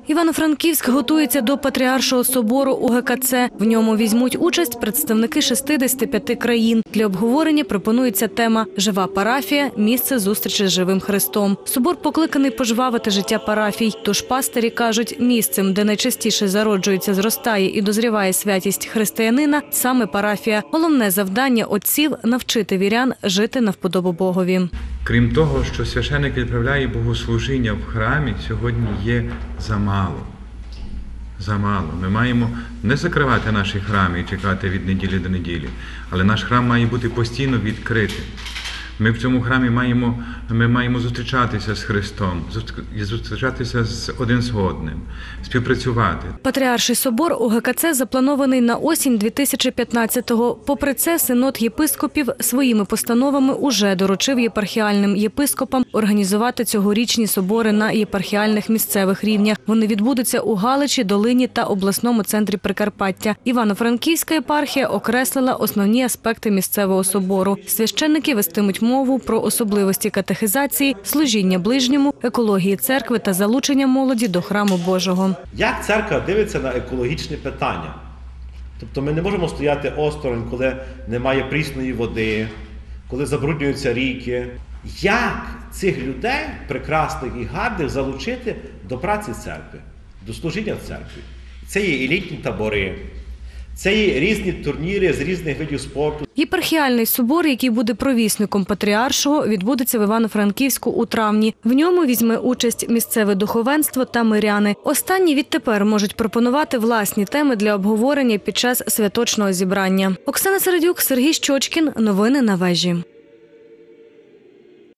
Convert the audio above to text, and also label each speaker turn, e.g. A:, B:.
A: Івано-Франківськ готується до Патріаршого собору УГКЦ. В ньому візьмуть участь представники 65 країн. Для обговорення пропонується тема «Жива парафія. Місце зустрічі з живим Христом». Собор покликаний пожвавити життя парафій. Тож пастирі кажуть, місцем, де найчастіше зароджується, зростає і дозріває святість християнина, саме парафія. Головне завдання отців – навчити вірян жити на вподобу Богові.
B: Крім того, що священик відправляє богослужіння в храмі, сьогодні є замало. Замало. Ми маємо не закривати наші храми і чекати від неділі до неділі, але наш храм має бути постійно відкритим. Ми в цьому храмі маємо зустрічатися з Христом, зустрічатися один з одним, співпрацювати.
A: Патріарший собор УГКЦ запланований на осінь 2015-го. Попри це, Синод єпископів своїми постановами уже доручив єпархіальним єпископам організувати цьогорічні собори на єпархіальних місцевих рівнях. Вони відбудуться у Галичі, Долині та обласному центрі Прикарпаття. Івано-Франківська єпархія окреслила основні аспекти місцевого собору. Священники вестимуть мову про особливості катехизації, служіння ближньому, екології церкви та залучення молоді до храму Божого.
C: Як церква дивиться на екологічні питання? Тобто ми не можемо стояти осторонь, коли немає прісної води, коли забруднюються ріки. Як цих людей, прекрасних і гарних, залучити до праці церкви, до служіння в церкві? Це є і літні табори. Це є різні турніри з різних видів спорту.
A: Єпархіальний собор, який буде провісником Патріаршого, відбудеться в Івано-Франківську у травні. В ньому візьме участь місцеве духовенство та миряни. Останні відтепер можуть пропонувати власні теми для обговорення під час святочного зібрання. Оксана Середюк, Сергій Щочкін. Новини на вежі.